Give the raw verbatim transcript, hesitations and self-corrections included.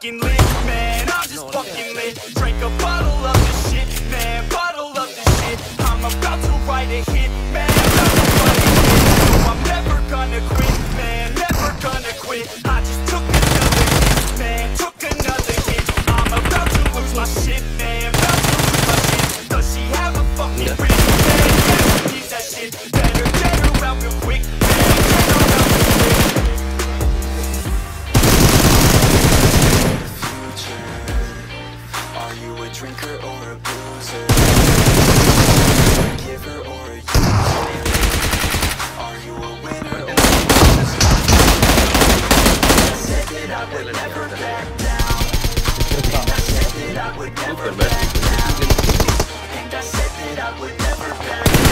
fucking lit, man. I'm just fucking lit. Drink a bottle of this shit, man. Bottle of this shit. I'm about to write a hit, man. About to write a hit. So I'm never gonna quit, man. Never gonna quit. I just took another hit, man. Took another hit. I'm about to lose my shit, man. About to lose my shit. Does she have a fucking ring, man? Yeah, she needs that shit. Better get her out real quick, man. Get her out real quick. Are you a drinker or a boozer? A giver or a user? Are you a winner or a loser? I said that I would never back down. And I said that I would never back down. And I said that I would never back down.